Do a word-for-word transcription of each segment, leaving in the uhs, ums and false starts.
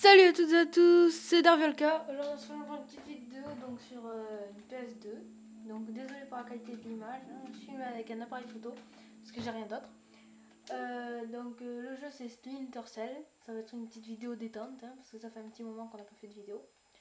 Salut à toutes et à tous, c'est Darviolka. Aujourd'hui on se fait une petite vidéo donc sur euh, une P S deux. Donc désolé pour la qualité de l'image, hein. Je filme avec un appareil photo parce que j'ai rien d'autre. Euh, donc euh, le jeu c'est Splinter Cell. Ça va être une petite vidéo détente hein, parce que ça fait un petit moment qu'on n'a pas fait de vidéo.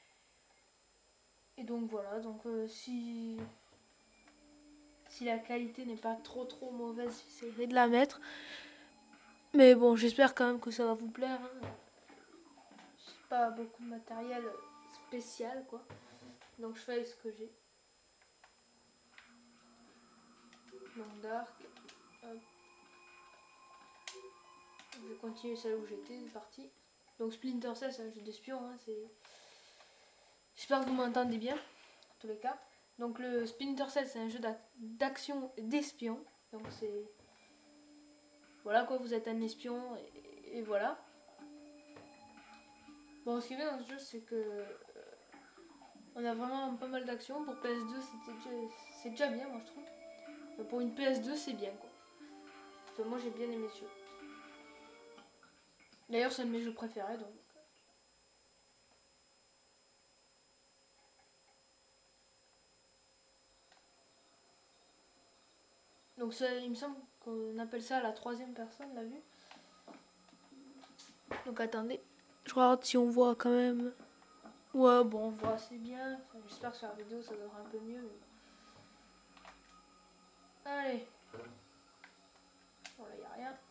Et donc voilà, donc euh, si si la qualité n'est pas trop trop mauvaise, j'essaierai de la mettre. Mais bon, j'espère quand même que ça va vous plaire. Hein. Pas beaucoup de matériel spécial quoi, donc je fais avec ce que j'ai. Donc dark, hop. Je vais continuer celle où j'étais, c'est parti. Donc Splinter Cell c'est un jeu d'espion, hein, c'est... J'espère que vous m'entendez bien, en tous les cas. Donc le Splinter Cell c'est un jeu d'action d'espion, donc c'est... Voilà quoi, vous êtes un espion et, et voilà. Bon, ce qui est bien dans ce jeu c'est que... Euh, on a vraiment pas mal d'actions. Pour P S deux c'est déjà, déjà bien moi je trouve. Enfin, pour une P S deux c'est bien quoi. Enfin, moi j'ai bien aimé ce jeu. D'ailleurs c'est un de mes jeux préférés donc. Donc ça, il me semble qu'on appelle ça la troisième personne, la vue. Donc attendez, je regarde si on voit quand même. Ouais bon on voit assez bien. Enfin, j'espère que sur la vidéo ça donnera un peu mieux. Mais... Allez. Bon là y a rien.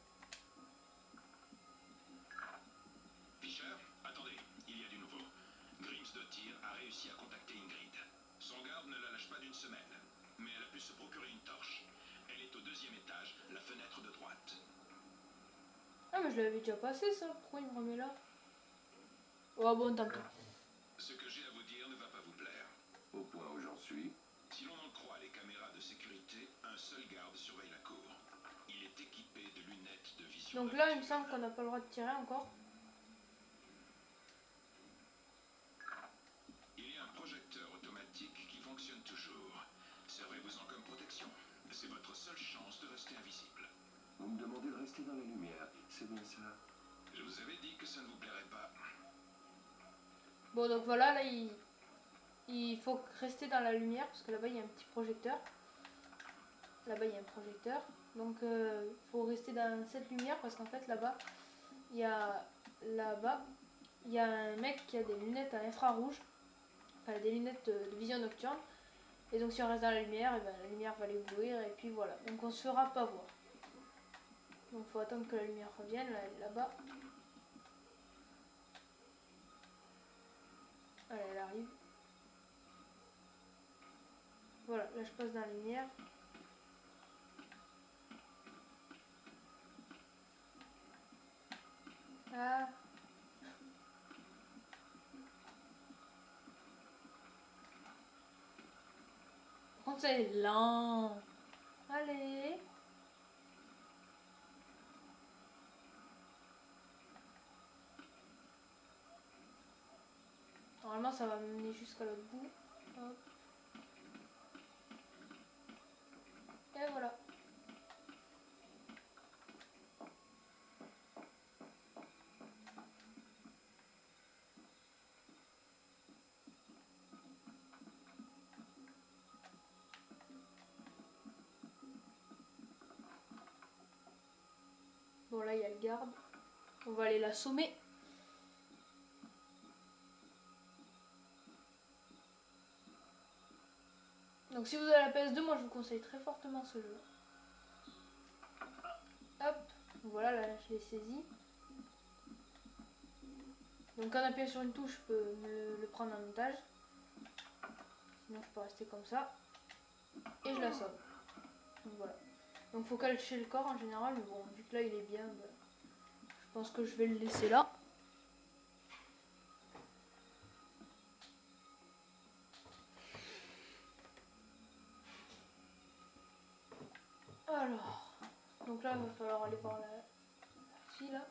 Fisher, attendez, il y a du nouveau. Grims de Tyr a réussi à contacter Ingrid. Son garde ne la lâche pas d'une semaine, mais elle a pu se procurer une torche. Elle est au deuxième étage, la fenêtre de droite. Ah mais je l'avais déjà passé ça, pourquoi il me remet là? Oh bon tant pis. Ce que j'ai à vous dire ne va pas vous plaire. Au point où j'en suis. Si l'on en croit les caméras de sécurité, un seul garde surveille la cour. Il est équipé de lunettes de vision. Donc là il me semble qu'on n'a pas le droit de tirer encore. Il y a un projecteur automatique qui fonctionne toujours. Servez-vous-en comme protection. C'est votre seule chance de rester invisible. Vous me demandez de rester dans les lumières, c'est bien ça? Je vous avais dit que ça ne vous plairait pas. Bon donc voilà, là il, il faut rester dans la lumière parce que là-bas il y a un petit projecteur. Là-bas il y a un projecteur. Donc il euh, faut rester dans cette lumière parce qu'en fait là-bas, il y a là-bas, il y a un mec qui a des lunettes à infrarouge. Enfin des lunettes de, de vision nocturne. Et donc si on reste dans la lumière, et ben, la lumière va les ouvrir et puis voilà. Donc on se fera pas voir. Donc faut attendre que la lumière revienne là, là-bas. Allez, elle arrive. Voilà, là je passe dans la lumière. Ah. Par contre c'est lent. Allez. Normalement ça va me mener jusqu'à l'autre bout. Hop. Et voilà. Bon là il y a le garde. On va aller l'assommer. Donc si vous avez la P S deux, moi je vous conseille très fortement ce jeu. Hop, voilà, là je l'ai saisi. Donc en appuyant sur une touche, je peux me le prendre en otage. Sinon je peux rester comme ça. Et je l'assomme. Donc voilà. Donc faut cacher le corps en général, mais bon, vu que là il est bien, bah, je pense que je vais le laisser là. Alors, donc là il va falloir aller voir la, la fille là.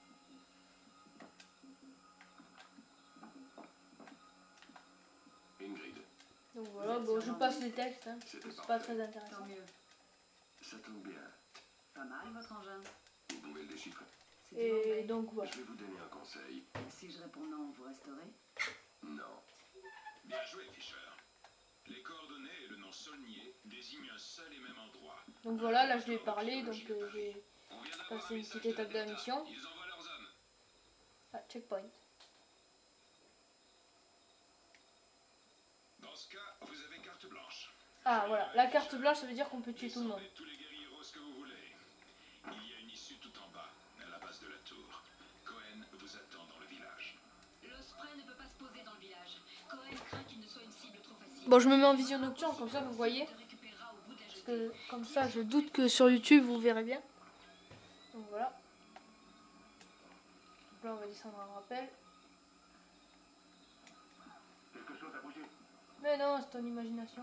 Ingrid. Donc voilà, bon je passe les textes, hein, c'est pas très intéressant. Tant mieux. Ça tombe bien. Pas mal votre engin. Vous pouvez le déchiffrer. C'est Et mauvais. donc voilà. Je vais vous donner un conseil. Si je réponds non, vous resterez? Non. Bien joué, Fisher. Les coordonnées et le nom Saulnier désignent un seul et même endroit. Donc voilà, là je lui ai parlé, donc euh, j'ai On vient d'avoir passé un une message petite de la étape de la Delta. mission. Ils envoient leurs hommes. Ah, checkpoint. Dans ce cas, vous avez carte blanche. Ah voilà, la carte blanche ça veut dire qu'on peut tuer tout le monde. Descendez tous les guerrieros que vous voulez. Il y a une issue tout en bas, à la base de la tour. Cohen vous attend dans le village. L'Osprey ne peut pas se poser dans le village. Cohen craint qu'il ne soit une cible trop facile. Bon, je me mets en vision nocturne, comme ça vous voyez. Parce que comme ça, je doute que sur YouTube vous verrez bien. Donc voilà. Donc là, on va descendre un rappel. Quelque chose à bouger. Mais non, c'est ton imagination.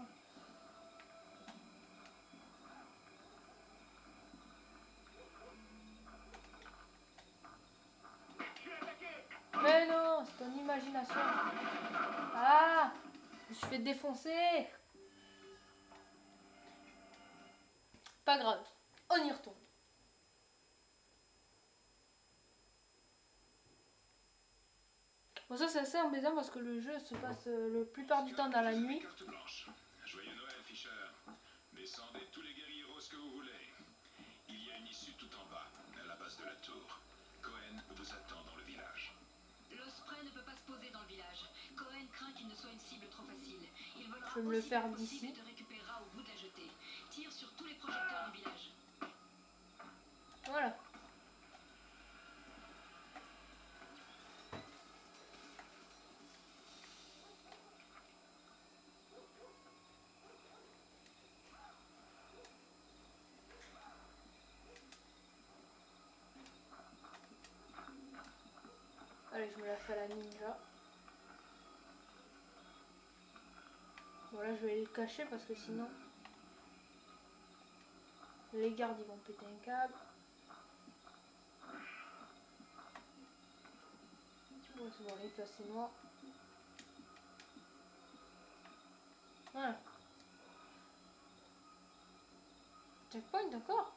Mais non, c'est ton imagination. Ah, je me suis fait défoncer. Pas grave, on y retourne. Bon, ça c'est assez embêtant parce que le jeu se passe euh, la plupart du temps dans la nuit. Carte blanche. Joyeux Noël, Fisher. Descendez tous les guerrieros que vous voulez. Il y a une issue tout en bas, à la base de la tour. Cohen vous attend dans le village. L'Osprey ne peut pas se poser dans le village. Cohen craint qu'il ne soit une cible trop facile. Il volera Je vais me le aussi faire possible d'ici. et te récupérera au bout de la jetée. Tire sur tous les projecteurs du village. Voilà. Allez, je me la fais à la ninja. Voilà, je vais les cacher parce que sinon les gardes ils vont péter un câble. Bon, c'est bon, les places c'est noir. Voilà. Checkpoint, d'accord.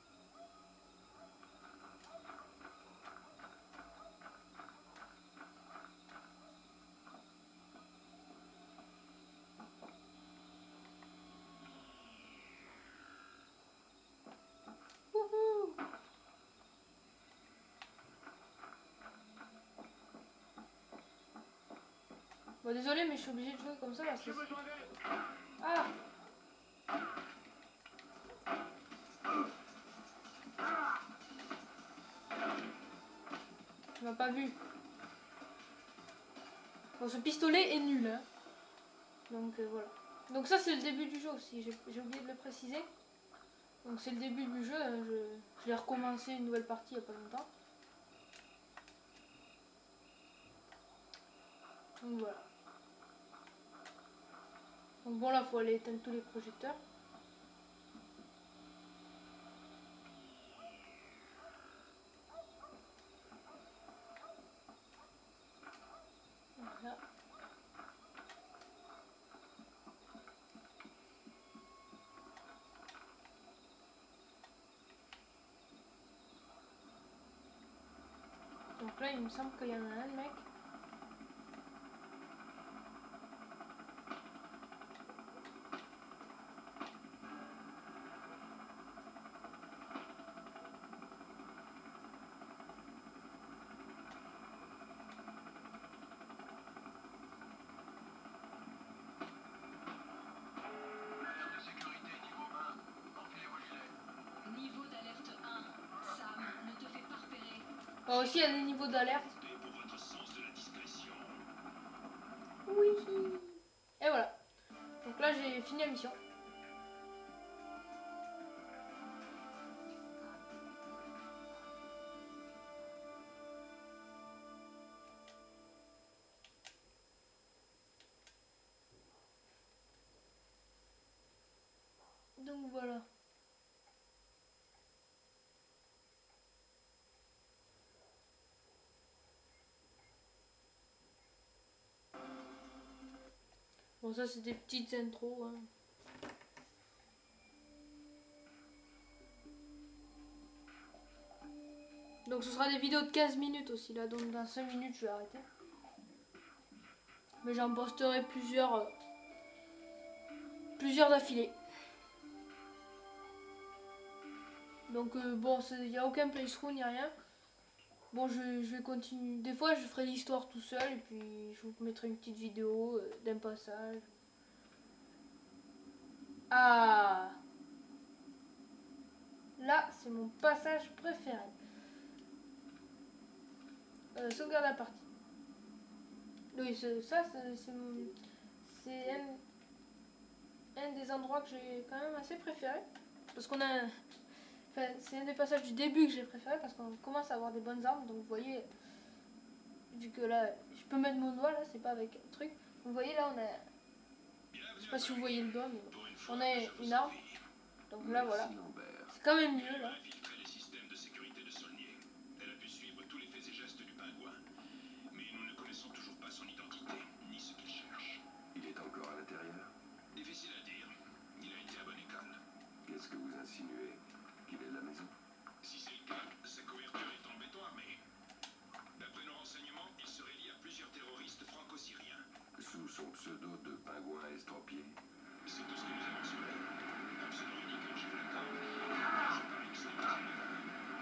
Wouhou. Bon, désolé, mais je suis obligée de jouer comme ça parce que... Ah. Tu m'as pas vu. Bon, ce pistolet est nul, hein. Donc euh, voilà. Donc ça c'est le début du jeu aussi, j'ai j'ai oublié de le préciser. Donc c'est le début du jeu, hein. je, je l'ai recommencé une nouvelle partie il n'y a pas longtemps. Donc voilà. Donc bon là, faut aller éteindre tous les projecteurs. Voilà. Donc là, il me semble qu'il y en a un mec. De sécurité niveau un, enfilez vos gilets. Niveau d'alerte un. Sam, ne te fais pas repérer. Oh, aussi, il y a des niveaux d'alerte. Comptez pour votre sens de la discrétion. Oui. Et voilà. Donc là, j'ai fini la mission. Donc voilà. Bon, ça c'est des petites intros, hein. Donc Donc ce sera des vidéos de quinze minutes aussi là, donc dans cinq minutes je vais arrêter. Mais j'en posterai plusieurs, euh, plusieurs d'affilée. Donc euh, bon, il n'y a aucun playthrough ni rien. Bon, je, je vais continuer. Des fois je ferai l'histoire tout seul et puis je vous mettrai une petite vidéo euh, d'un passage. Ah, là c'est mon passage préféré. Euh, sauvegarde la partie. Oui, ça c'est un, un des endroits que j'ai quand même assez préféré. Parce qu'on a... Enfin, c'est un des passages du début que j'ai préféré parce qu'on commence à avoir des bonnes armes. Donc vous voyez, vu que là, je peux mettre mon doigt là, c'est pas avec un truc. Donc, vous voyez là, on a... Je sais pas si vous voyez le doigt, mais bon. On a une arme. Donc là, voilà. C'est quand même mieux là. Difficile à dire. Il a été à bonne école. Qu'est-ce que vous insinuez? Qu'il est de la maison? Si c'est le cas, sa couverture est en béton armé. D'après nos renseignements, il serait lié à plusieurs terroristes franco-syriens. Sous son pseudo de pingouin estropié? C'est tout ce que nous avons sur elle. Absolument unique, je vous l'accorde. Je parie que c'est pas une erreur.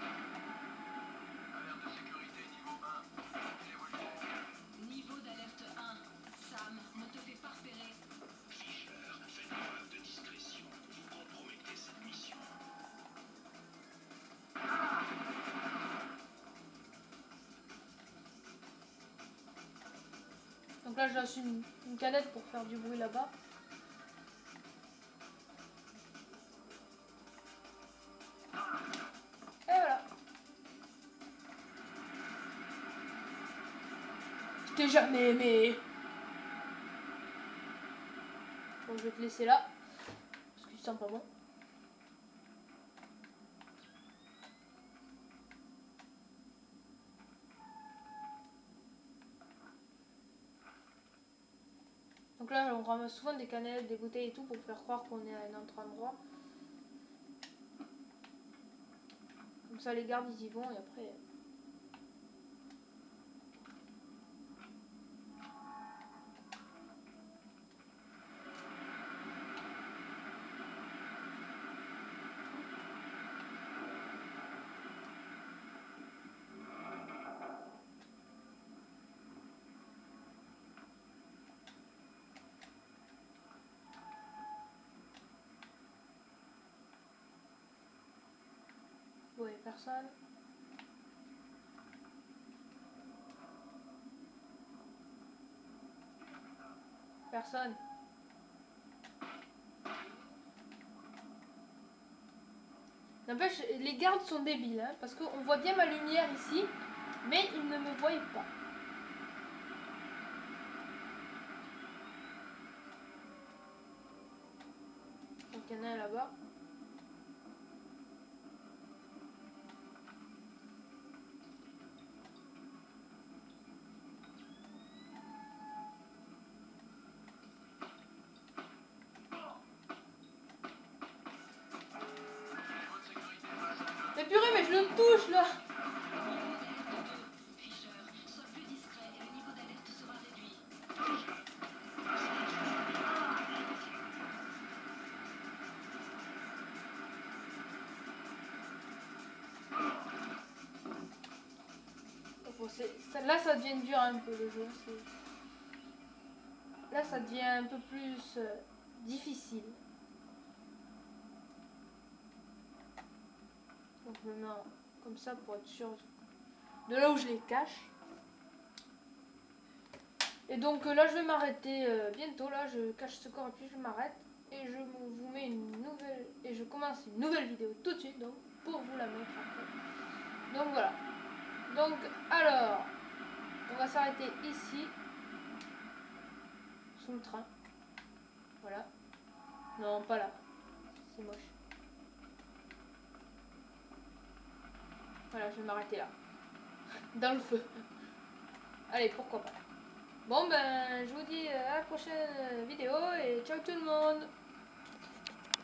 Alerte de sécurité niveau un. Niveau d'alerte un. Sam, ne te fais pas repérer. Fisher, faites preuve de discrétion. Vous compromettez cette mission. Donc là, je lance une, une canette pour faire du bruit là-bas. Et voilà. Je t'ai jamais aimé. Bon, je vais te laisser là. Parce que tu sens pas bon. Donc là, on ramasse souvent des canettes, des bouteilles et tout pour faire croire qu'on est à un autre endroit. Comme ça, les gardes, ils y vont et après... Ouais, personne. Personne. N'empêche, les gardes sont débiles, hein, parce qu'on voit bien ma lumière ici, mais ils ne me voient pas. Donc il y en a un là-bas. Mais purée, mais je le touche là. Fisher, sois plus discret et le niveau d'alerte sera réduit. Bon, ça, là, ça devient dur un peu le jeu. Là, ça devient un peu plus euh, difficile. Donc je me mets comme ça pour être sûr de là où je les cache. Et donc euh, là je vais m'arrêter euh, bientôt. Là je cache ce corps et puis je m'arrête. Et je vous mets une nouvelle. Et je commence une nouvelle vidéo tout de suite. Donc pour vous la mettre après. Donc voilà. Donc alors. On va s'arrêter ici. Sous le train. Voilà. Non pas là. C'est moche. Voilà, je vais m'arrêter là. Dans le feu. Allez, pourquoi pas. Bon, ben, je vous dis à la prochaine vidéo et ciao tout le monde.